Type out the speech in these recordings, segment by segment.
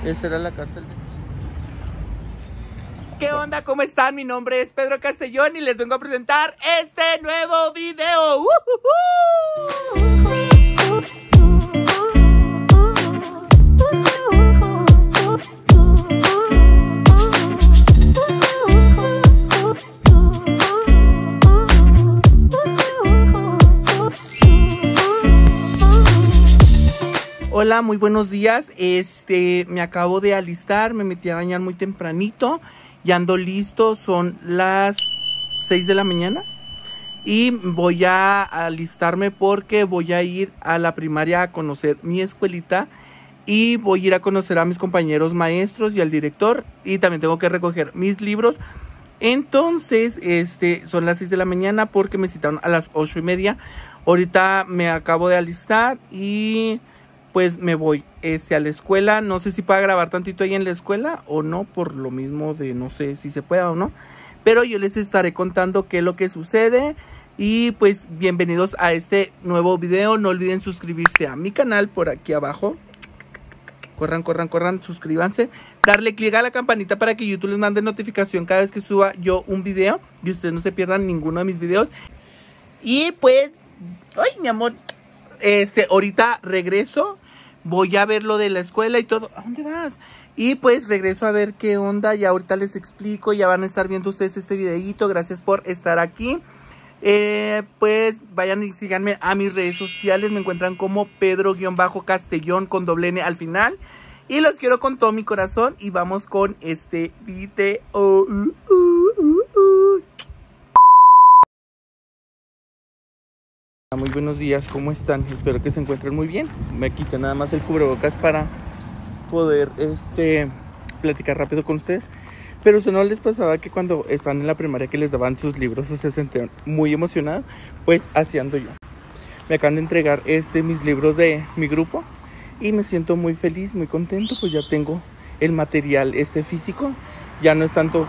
Esa era la cárcel. ¿Qué onda? ¿Cómo están? Mi nombre es Pedro Castellón y les vengo a presentar este nuevo video. Hola, muy buenos días. Me acabo de alistar, me metí a bañar muy tempranito. Ya ando listo, son las 6 de la mañana. Y voy a alistarme porque voy a ir a la primaria a conocer mi escuelita. Y voy a ir a conocer a mis compañeros maestros y al director. Y también tengo que recoger mis libros. Entonces, son las 6 de la mañana porque me citaron a las 8:30. Ahorita me acabo de alistar y pues me voy a la escuela. No sé si pueda grabar tantito ahí en la escuela o no, por lo mismo de no sé si se pueda o no. Pero yo les estaré contando qué es lo que sucede. Y pues bienvenidos a este nuevo video. No olviden suscribirse a mi canal por aquí abajo. Corran, suscríbanse. Darle clic a la campanita para que YouTube les mande notificación cada vez que suba yo un video. Y ustedes no se pierdan ninguno de mis videos. Y pues, ay mi amor, ahorita regreso. Voy a ver lo de la escuela y todo. ¿A dónde vas? Y pues regreso a ver qué onda. Ya ahorita les explico. Ya van a estar viendo ustedes este videito. Gracias por estar aquí. Pues vayan y síganme a mis redes sociales. Me encuentran como Pedro-Castellón con doble N al final. Y los quiero con todo mi corazón. Y vamos con este video. Muy buenos días, ¿cómo están? Espero que se encuentren muy bien. Me quito nada más el cubrebocas para poder platicar rápido con ustedes. Pero eso no les pasaba que cuando están en la primaria que les daban sus libros o se sentían muy emocionados. Pues así ando yo. Me acaban de entregar mis libros de mi grupo y me siento muy feliz, muy contento. Pues ya tengo el material físico. Ya no es tanto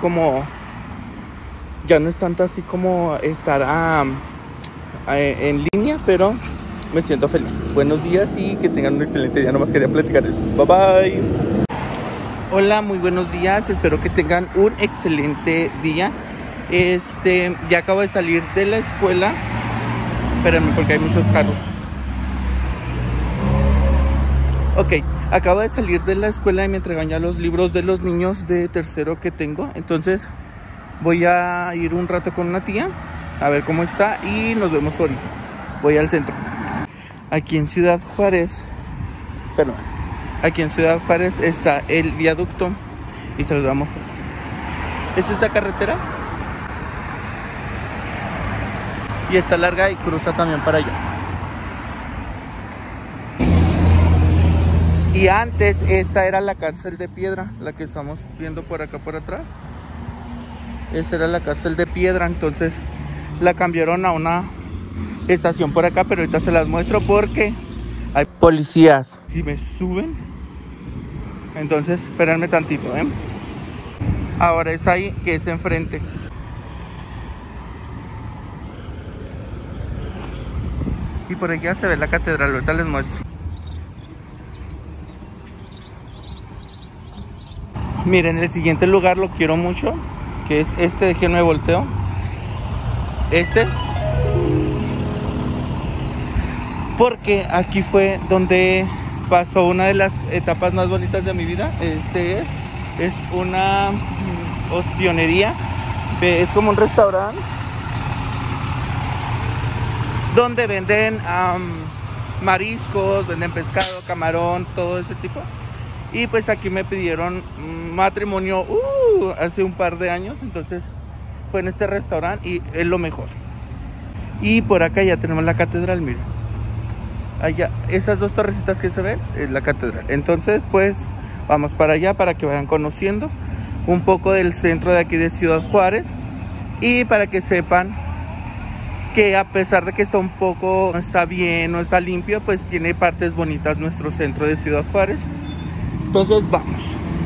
así como estar en línea, pero me siento feliz. Buenos días y que tengan un excelente día. Nomás quería platicar eso. Bye bye. Hola, muy buenos días. Espero que tengan un excelente día. Ya acabo de salir de la escuela. Espérenme porque hay muchos carros. Ok, acabo de salir de la escuela y me entregan ya los libros de los niños de tercero que tengo. Entonces voy a ir un rato con una tía a ver cómo está y nos vemos ahorita. Voy al centro. Aquí en Ciudad Juárez, está el viaducto y se los voy a mostrar. Es esta carretera y está larga y cruza también para allá. Y antes esta era la cárcel de piedra, la que estamos viendo por acá por atrás. Esa era la cárcel de piedra, entonces la cambiaron a una estación por acá, pero ahorita se las muestro porque hay policías. Si me suben, entonces espérenme tantito, Ahora es ahí, que es enfrente. Y por allá se ve la catedral, ahorita les muestro. Miren, el siguiente lugar lo quiero mucho, que es déjenme volteo. Porque aquí fue donde pasó una de las etapas más bonitas de mi vida. Es una ostionería, es como un restaurante donde venden mariscos, venden pescado, camarón, todo ese tipo. Y pues aquí me pidieron matrimonio hace un par de años, entonces fue en este restaurante y es lo mejor. Y por acá ya tenemos la catedral, miren. Allá, esas dos torrecitas que se ven, es la catedral. Entonces pues vamos para allá para que vayan conociendo un poco del centro de aquí de Ciudad Juárez. Y para que sepan que a pesar de que está un poco, no está bien, no está limpio, pues tiene partes bonitas nuestro centro de Ciudad Juárez. Entonces vamos.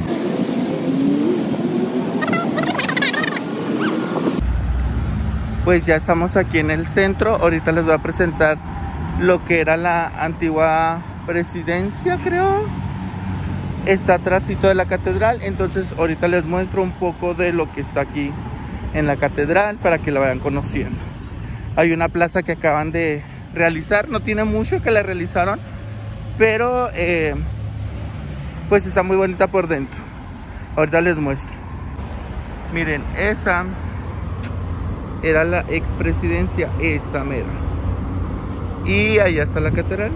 Pues ya estamos aquí en el centro. Ahorita les voy a presentar lo que era la antigua presidencia, creo. está atrásito de la catedral. Entonces ahorita les muestro un poco de lo que está aquí en la catedral para que la vayan conociendo. Hay una plaza que acaban de realizar, no tiene mucho que la realizaron, pero pues está muy bonita por dentro. Ahorita les muestro. Miren, esa era la expresidencia, esta mera. Y allá está la catedral.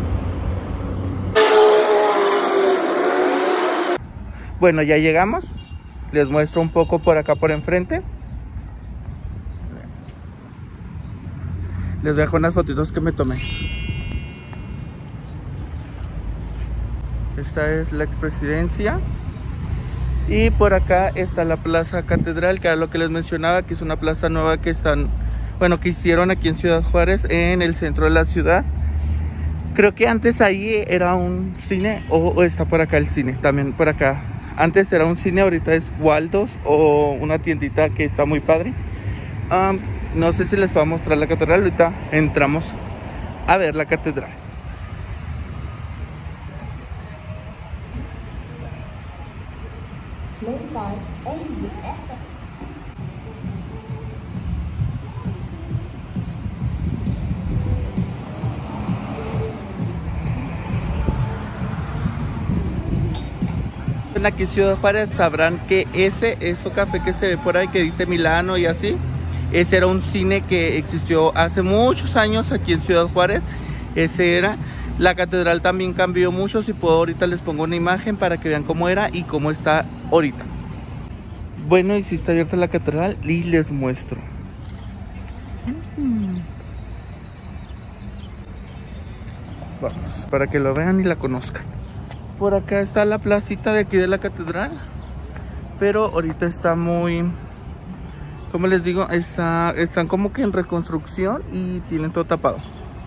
Bueno, ya llegamos. Les muestro un poco por acá por enfrente. Les dejo unas fotitos que me tomé. Esta es la expresidencia. Y por acá está la plaza catedral, que era lo que les mencionaba, que es una plaza nueva que que hicieron aquí en Ciudad Juárez, en el centro de la ciudad. Creo que antes ahí era un cine, o está por acá el cine, también por acá. Antes era un cine, ahorita es Waldos, o una tiendita que está muy padre. No sé si les puedo mostrar la catedral. Ahorita entramos a ver la catedral. Aquí en Ciudad Juárez sabrán que eso café que se ve por ahí que dice Milano y así, ese era un cine que existió hace muchos años aquí en Ciudad Juárez. Ese era. La catedral también cambió mucho. Si puedo ahorita les pongo una imagen para que vean cómo era y cómo está ahorita. Bueno, y si está abierta la catedral y les muestro. Vamos, para que lo vean y la conozcan. Por acá está la placita de aquí de la catedral, pero ahorita está muy, como les digo, están como que en reconstrucción y tienen todo tapado.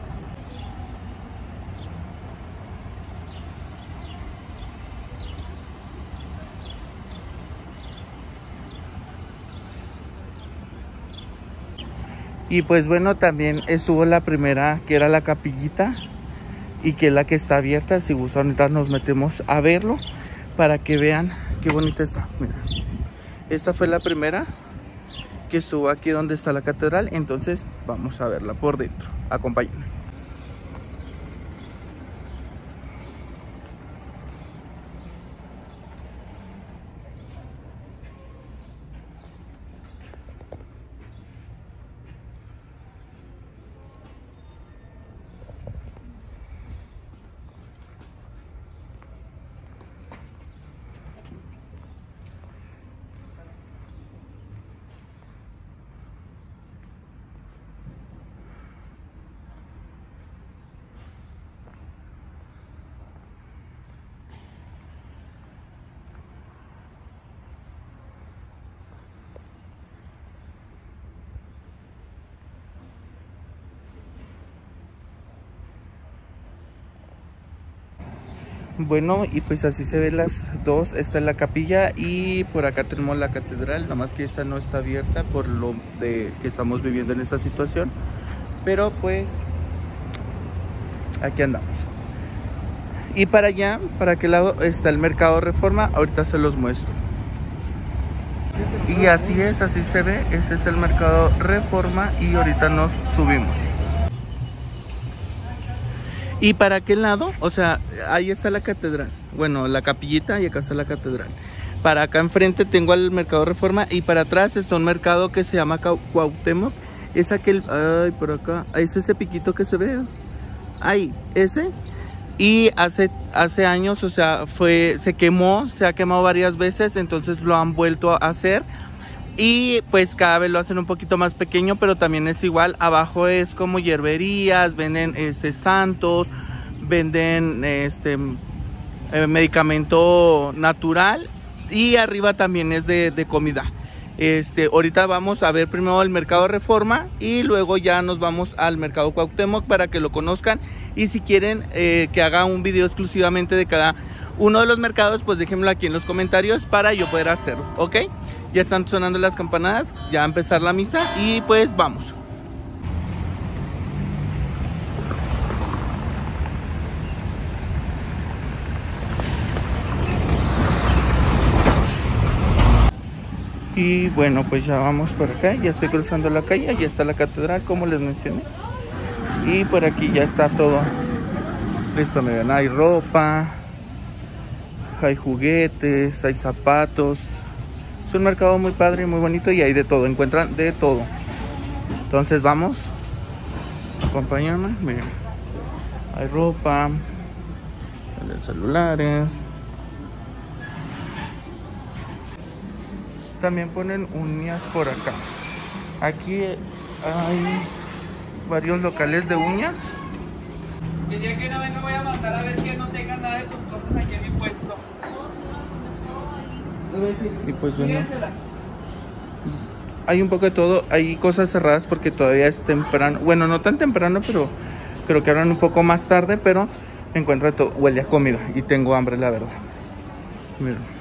Y pues bueno, también estuvo la primera, que era la capillita, y que es la que está abierta. Si gustan, ahorita nos metemos a verlo para que vean qué bonita está. Mira, esta fue la primera que estuvo aquí donde está la catedral. Entonces vamos a verla por dentro. Acompáñenme. Bueno, y pues así se ven las dos. Esta es la capilla y por acá tenemos la catedral. Nada más que esta no está abierta por lo de que estamos viviendo en esta situación. Pero pues aquí andamos. Y para allá, para aquel lado está el Mercado Reforma. Ahorita se los muestro. Y así es, así se ve. Ese es el Mercado Reforma y ahorita nos subimos. Y para aquel lado, o sea, ahí está la catedral. Bueno, la capillita y acá está la catedral. Para acá enfrente tengo al Mercado Reforma y para atrás está un mercado que se llama Cuauhtémoc. Es aquel, ay, por acá, es ese piquito que se ve. Ahí, ese. Y hace años, o sea, se quemó, se ha quemado varias veces, entonces lo han vuelto a hacer. Y pues cada vez lo hacen un poquito más pequeño, pero también es igual. Abajo es como hierberías, venden santos, venden medicamento natural. Y arriba también es de comida. Ahorita vamos a ver primero el Mercado Reforma y luego ya nos vamos al Mercado Cuauhtémoc para que lo conozcan. Y si quieren que haga un video exclusivamente de cada uno de los mercados, pues déjenmelo aquí en los comentarios para yo poder hacerlo, ¿ok? Ya están sonando las campanadas, ya va a empezar la misa y pues vamos. Y bueno, pues ya vamos por acá, ya estoy cruzando la calle, ya está la catedral como les mencioné. Y por aquí ya está todo listo, miren, hay ropa, hay juguetes, hay zapatos. Es un mercado muy padre, muy bonito y hay de todo, encuentran de todo. Entonces vamos, acompáñame, miren, hay ropa, hay celulares. También ponen uñas por acá. Aquí hay varios locales de uñas. El día que no venga voy a mandar a ver que no tenga nada de tus cosas aquí en mi puesto. Y pues bueno, hay un poco de todo. Hay cosas cerradas porque todavía es temprano. Bueno, no tan temprano, pero creo que abran un poco más tarde. Pero encuentro todo. Huele a comida y tengo hambre, la verdad. Miren.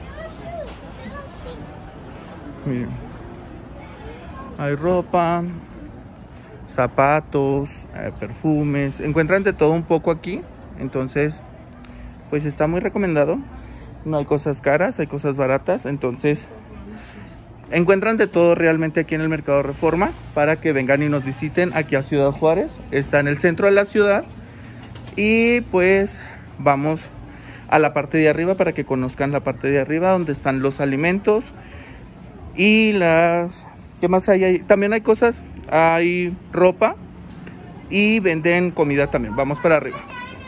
Miren, hay ropa, zapatos, perfumes, encuentran de todo un poco aquí. Entonces pues está muy recomendado. No hay cosas caras, hay cosas baratas. Entonces encuentran de todo realmente aquí en el Mercado Reforma, para que vengan y nos visiten aquí a Ciudad Juárez. Está en el centro de la ciudad. Y pues vamos a la parte de arriba para que conozcan la parte de arriba, donde están los alimentos. Y las... ¿qué más hay ahí? También hay cosas, hay ropa y venden comida también. Vamos para arriba.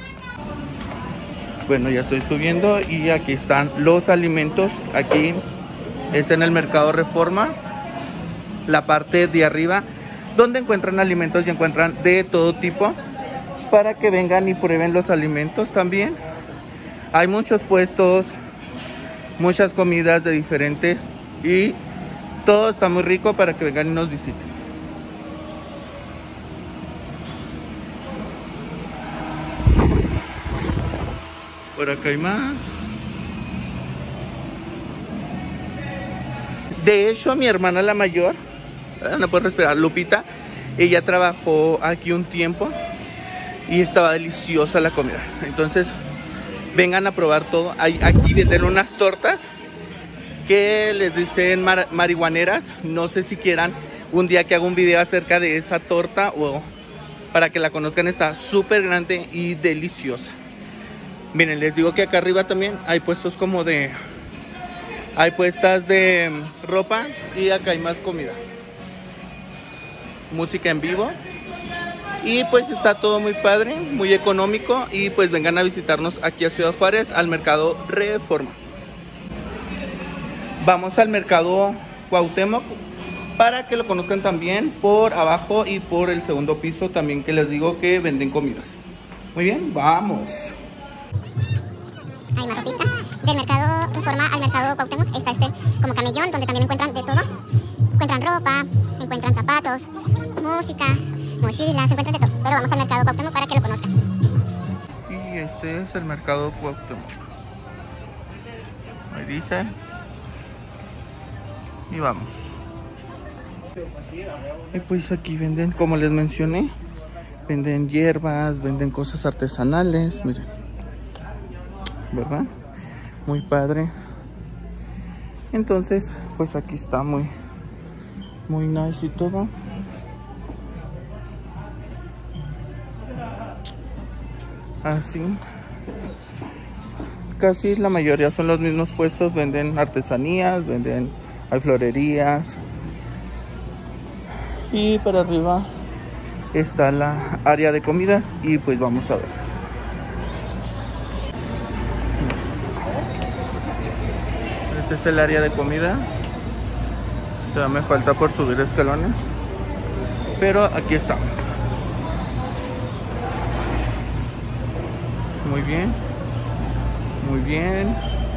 Bueno, ya estoy subiendo y aquí están los alimentos. Aquí es en el Mercado Reforma, la parte de arriba, donde encuentran alimentos y encuentran de todo tipo, para que vengan y prueben los alimentos también. Hay muchos puestos, muchas comidas de diferente y todo está muy rico para que vengan y nos visiten. Por acá hay más. De hecho, mi hermana la mayor, no puedo respirar, Lupita, ella trabajó aquí un tiempo y estaba deliciosa la comida. Entonces, vengan a probar todo. Aquí venden unas tortas que les dicen marihuaneras. No sé si quieran un día que haga un video acerca de esa torta, o para que la conozcan. Está súper grande y deliciosa. Miren, les digo que acá arriba también hay puestos como de... hay puestas de ropa y acá hay más comida. Música en vivo. Y pues está todo muy padre, muy económico. Y pues vengan a visitarnos aquí a Ciudad Juárez, al Mercado Reforma. Vamos al Mercado Cuauhtémoc para que lo conozcan también por abajo y por el segundo piso también, que les digo que venden comidas. Muy bien, vamos. Hay más ropita. Del Mercado Reforma al Mercado Cuauhtémoc está este como camellón, donde también encuentran de todo. Encuentran ropa, encuentran zapatos, música, mochilas, encuentran de todo. Pero vamos al Mercado Cuauhtémoc para que lo conozcan. Y este es el Mercado Cuauhtémoc. Ahí dice. Y vamos. Y pues aquí venden, como les mencioné, venden hierbas, venden cosas artesanales, miren, ¿verdad? Muy padre. Entonces, pues aquí está muy nice y todo. Así. Casi la mayoría son los mismos puestos, venden artesanías, hay florerías. Y para arriba está la área de comidas y pues vamos a ver. Este es el área de comida. Ya me falta por subir escalones, pero aquí estamos. Muy bien, muy bien.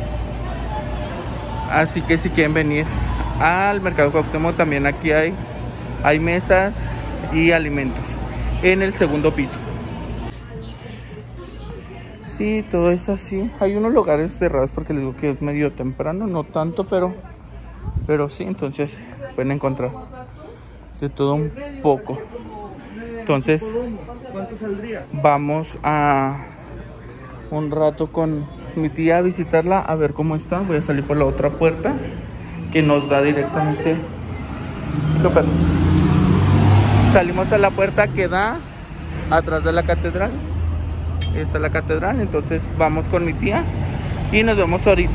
Así que si quieren venir al Mercado Cuauhtémoc, también aquí hay mesas y alimentos en el segundo piso. Sí, todo es así. Hay unos lugares cerrados porque les digo que es medio temprano, no tanto, pero sí, entonces pueden encontrar de todo un poco. Entonces vamos a un rato con mi tía a visitarla, a ver cómo está. Voy a salir por la otra puerta que nos da directamente. Salimos a la puerta que da atrás de la catedral. Esta es la catedral, entonces vamos con mi tía y nos vemos ahorita.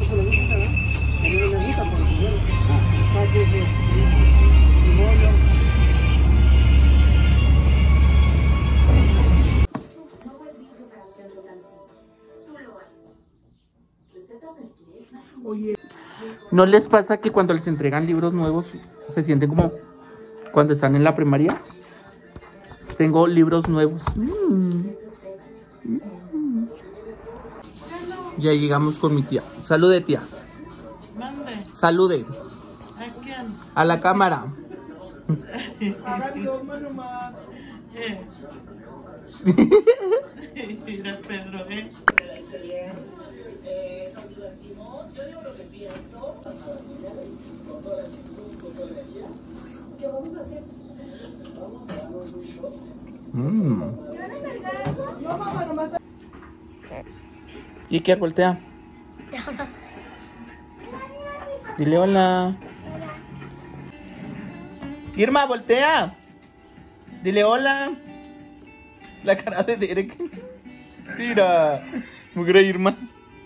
Oye, ¿no les pasa que cuando les entregan libros nuevos se sienten como cuando están en la primaria? Tengo libros nuevos. Ya llegamos con mi tía. Salude, tía. Mande. Salude. ¿A quién? A la cámara. Mira, Pedro, ¿Qué vamos a hacer? Vamos a darnos un shot. ¿Y qué? Voltea. Dile hola. Irma, voltea. Dile hola. La cara de Derek. Mira. Mugre Irma.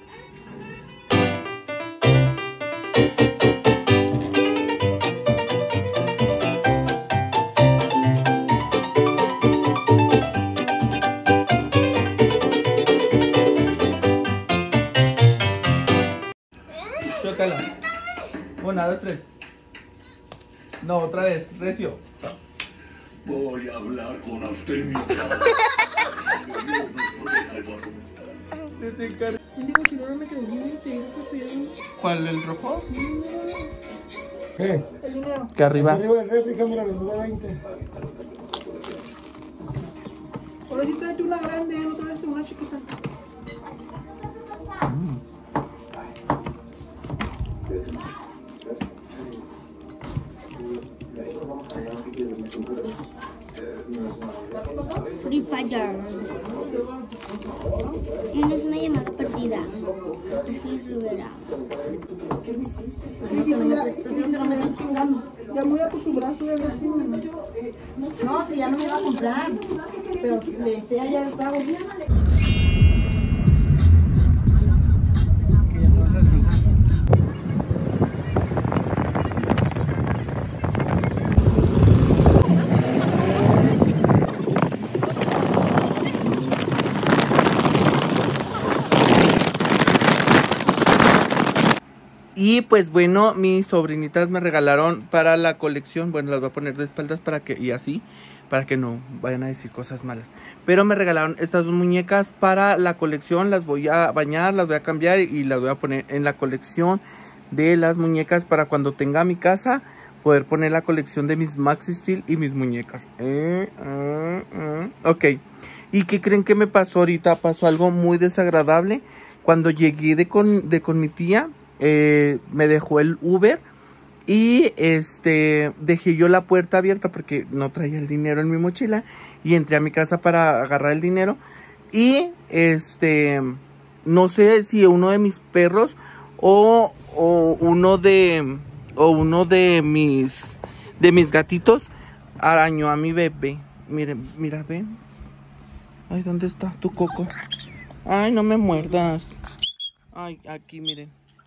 Chócala. 1, 2, 3. No, otra vez, recio. Voy a hablar con usted. ¿Cuál? ¿El rojo? ¿Qué? Que arriba. Arriba del refri, cámara, nos da 20. Ahora sí tráete una grande, no tráete una chiquita. Free Fire. Tienes una llamada perdida. Así se verá. ¿Qué me hiciste? Ya me están chingando. Ya me voy a acostumbrar, tú debes decirme. No, si ya no me iba a comprar. Pero si le desea ya el pago. Y pues bueno, mis sobrinitas me regalaron para la colección. Bueno, las voy a poner de espaldas para que, y así, para que no vayan a decir cosas malas. Pero me regalaron estas dos muñecas para la colección. Las voy a bañar, las voy a cambiar y las voy a poner en la colección de las muñecas para cuando tenga mi casa poder poner la colección de mis Maxi Steel y mis muñecas. Ok. ¿Y qué creen que me pasó ahorita? Pasó algo muy desagradable. Cuando llegué con mi tía, me dejó el Uber y dejé yo la puerta abierta porque no traía el dinero en mi mochila y entré a mi casa para agarrar el dinero y no sé si uno de mis perros o uno de mis gatitos arañó a mi bebé. Miren, mira, ven. Ay, ¿dónde está tu Coco? Ay, no me muerdas. Ay, aquí, miren.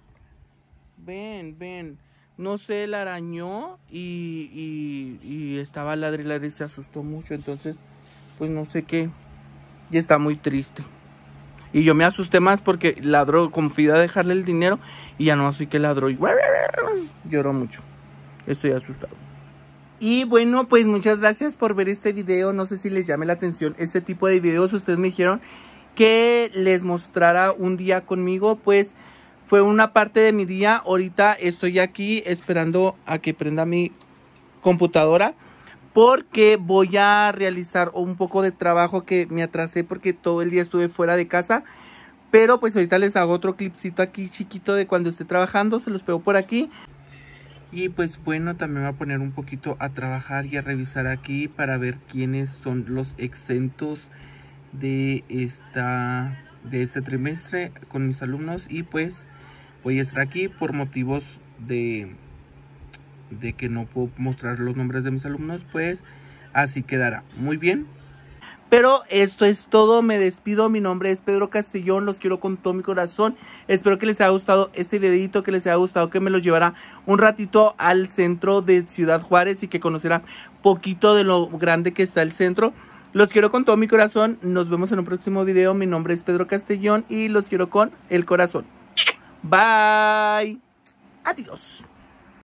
Ven. No sé, la arañó y estaba ladre y se asustó mucho. Entonces, pues no sé qué. Y está muy triste. Y yo me asusté más porque ladró, confié a dejarle el dinero y ya no así que ladró y lloró mucho. Estoy asustado. Y bueno, pues muchas gracias por ver este video. No sé si les llame la atención este tipo de videos. Ustedes me dijeron que les mostrara un día conmigo, pues fue una parte de mi día. Ahorita estoy aquí esperando a que prenda mi computadora porque voy a realizar un poco de trabajo que me atrasé porque todo el día estuve fuera de casa. Pero pues ahorita les hago otro clipcito aquí chiquito de cuando esté trabajando, se los pego por aquí. Y pues bueno, también voy a poner un poquito a trabajar y a revisar aquí para ver quiénes son los exentos de este trimestre con mis alumnos. Y pues voy a estar aquí por motivos de que no puedo mostrar los nombres de mis alumnos, pues así quedará. Muy bien. Pero esto es todo, me despido, mi nombre es Pedro Castellón, los quiero con todo mi corazón. Espero que les haya gustado este videito, que les haya gustado, que me los llevara un ratito al centro de Ciudad Juárez y que conociera poquito de lo grande que está el centro. Los quiero con todo mi corazón, nos vemos en un próximo video. Mi nombre es Pedro Castellón y los quiero con el corazón. Bye. Adiós.